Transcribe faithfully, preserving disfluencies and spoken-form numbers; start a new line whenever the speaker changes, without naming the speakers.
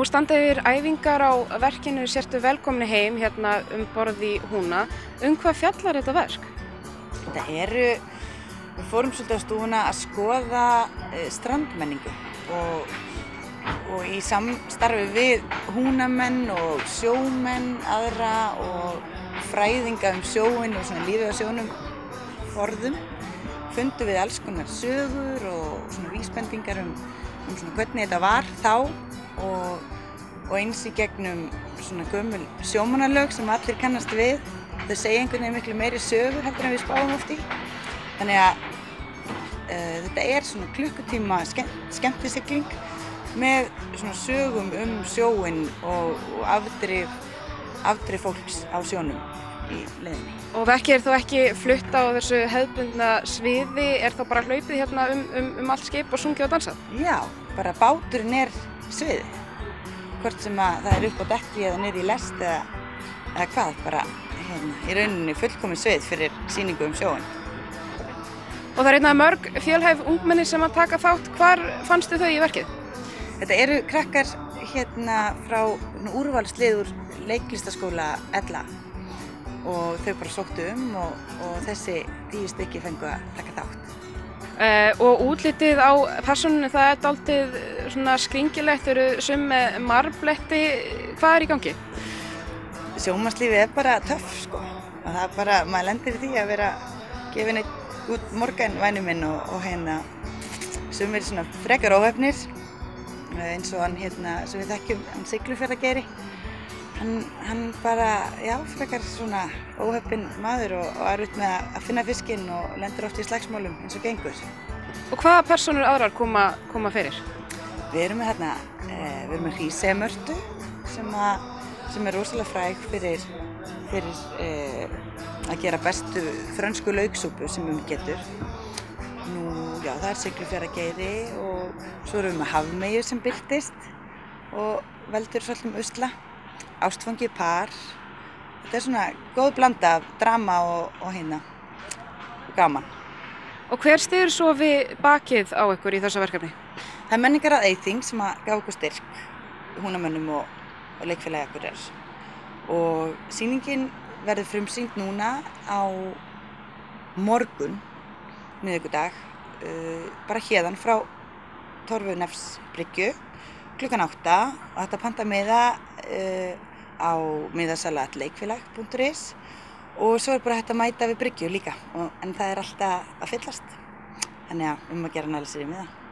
Nú standa yfir æfingar á verkinu Sértu velkomni heim hérna um borð í Húna. Um hvað fjallar þetta verk?
Þetta eru, við fórum svolítið á stúfuna að skoða strandmenningu og, og í samstarfi við húnamenn og sjómenn aðra og fræðinga um sjóinn og svona lífið á sjónum forðum fundum við alls konar sögur og svona vísbendingar um, um svona hvernig þetta var þá og, og eins í gegnum svona gömul sjómannalög sem allir kannast við. Þau segja einhvern veginn miklu meiri sögur heldur en við spáum oft í. Þannig að uh, þetta er svona klukkutíma skemmt, skemmtisigling með svona sögum um sjóinn og, og afdrif, afdrif fólks á sjónum í leiðinni.
Og verkið er þó ekki flutt á þessu hefðbundna sviði, er þá bara hlaupið hérna um, um, um allt skip og sungið og dansað?
Já, bara báturinn er sviði. Hvort sem að það er upp á dekki eða niður í lest eða, eða hvað, bara hérna, í rauninni fullkomið svið fyrir sýningu um sjóinn.
Og það er einna mörg fjölhæf ungmenni sem að taka þátt. Hvar fannstu þau í verkið?
Þetta eru krakkar hérna frá úrvalslið úr leiklistaskóla Ella og þau bara sóttu um og, og þessi tíu stykki fengu að taka þátt.
Uh, og útlitið á persónunni, það er dálítið svona skringilegt, eru sum með marbletti. Hvað er í gangi?
Sjómannslífið er bara töff sko. Og það er bara, maður lendir í því að vera gefin eitt út Morgan vænu minn og, og hérna sum er svona frekar óheppnir eins og hann hérna sem við þekkjum, hann Siglufjarðargeiri. Hann, hann bara, já, frekar svona óheppinn maður og, og erfitt með að finna fiskinn og lendir oft í slagsmálum eins og gengur.
Og hvaða persónur aðrar koma, koma fyrir?
Við erum með hérna, eh, við erum með Hríseyjarmörtu sem, að, sem er rosalega fræg fyrir, fyrir eh, að gera bestu frönsku lauksúpu sem um getur. Nú, já, það er Siglufjarðargeiri og svo erum við með Hafmeyju sem birtist og veldur svolítum usla. Ástfangið par. Þetta er svona góð blanda af drama og, og hérna, og gaman.
Og hver styður svo við bakið á ykkur í þessu verkefni?
Það er menningarráð Eyþing sem að gaf okkur styrk, húnamönnum og, og leikfélagi Akureyrar. Og sýningin verður frumsýnd núna á morgun, miðvikudag, uh, bara héðan frá Torfunefsbryggju klukkan átta og þetta panta miða uh, á miðasala leikfélag punktur is og svo er bara hægt að mæta við bryggju líka, og, en það er alltaf að fyllast. Þannig að um að gera næla sér í miða.